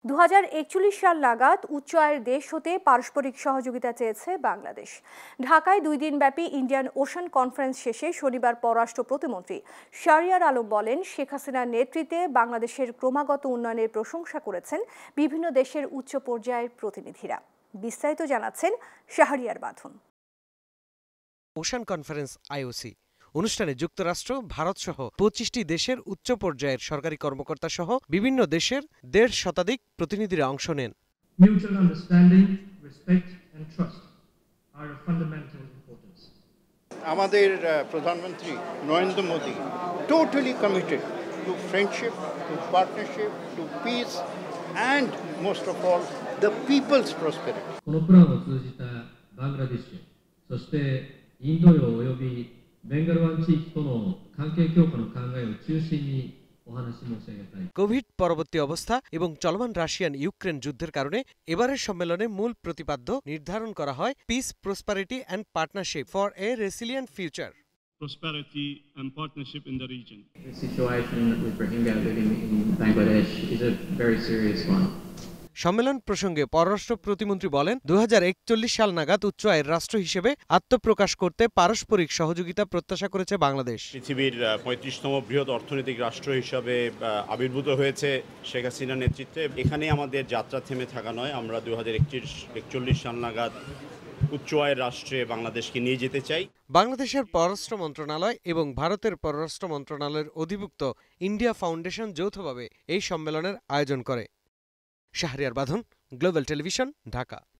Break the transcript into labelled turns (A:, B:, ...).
A: 2041 সাল নাগাদ উচ্চ আয়ের দেশ হতে পারস্পরিক সহযোগিতা চেয়েছে বাংলাদেশ। ঢাকায় 2 দিনব্যাপী ইন্ডিয়ান ওশান কনফারেন্স শেষে শনিবার পররাষ্ট্র প্রতিমন্ত্রী শাহরিয়ার আলম বলেন, শেখ হাসিনার নেতৃত্বে বাংলাদেশের ক্রমাগত উন্নয়নের প্রশংসা করেছেন বিভিন্ন দেশের উচ্চ পর্যায়ের প্রতিনিধিরা। বিস্তারিত জানাচ্ছেন শাহরিয়ার বাঁধন।
B: ওশান কনফারেন্স আইওসি অনুষ্ঠানে যুক্তরাষ্ট্র, ভারত সহ 25টি দেশের উচ্চ পর্যায়ের সরকারি কর্মকর্তা সহ বিভিন্ন দেশের 1.5 শতাধিক প্রতিনিধিরা অংশ নেন।
C: Mutual understanding, respect and trust are of fundamental importance.
D: আমাদের প্রধানমন্ত্রী Narendra Modi totally committed to friendship, to partnership, to peace and most of all the people's prosperity.
C: このプランを通じたバングラデシュ、そしてインド洋およびベンガル湾地域との関係強化の考えを中心にお話し申し上げたい。
B: covid পরবর্তী অবস্থা এবং চলমান রাশিয়ান ইউক্রেন যুদ্ধের কারণে এবারের সম্মেলনে মূল প্রতিপাদ্য নির্ধারণ করা হয় peace, prosperity and partnership for a resilient future.
E: Prosperity and partnership in the region.
F: The situation with Rohingya living in Bangladesh is a very serious one.
B: সম্মেলন প্রসঙ্গে পররাষ্ট্র প্রতিমন্ত্রী বলেন, 2041 সাল নাগাদ উচ্চ আয়ের রাষ্ট্র হিসেবে আত্মপ্রকাশ করতে পারস্পরিক সহযোগিতা প্রত্যাশা করেছে বাংলাদেশ।
G: পৃথিবীর 35তম বৃহৎ অর্থনৈতিক রাষ্ট্র হিসাবে আবির্ভূত হয়েছে শেখ হাসিনার নেতৃত্বে। এখানে আমাদের যাত্রা থেমে থাকা নয়, আমরা 2041 সাল নাগাদ উচ্চ আয়ের রাষ্ট্রে বাংলাদেশকে নিয়ে যেতে চাই।
B: বাংলাদেশের পররাষ্ট্র মন্ত্রণালয় এবং ভারতের পররাষ্ট্র মন্ত্রণালয়ের অধিভুক্ত ইন্ডিয়া ফাউন্ডেশন যৌথভাবে এই সম্মেলনের আয়োজন করে। শাহরিয়ার বাঁধন, গ্লোবাল টেলিভিশন, ঢাকা।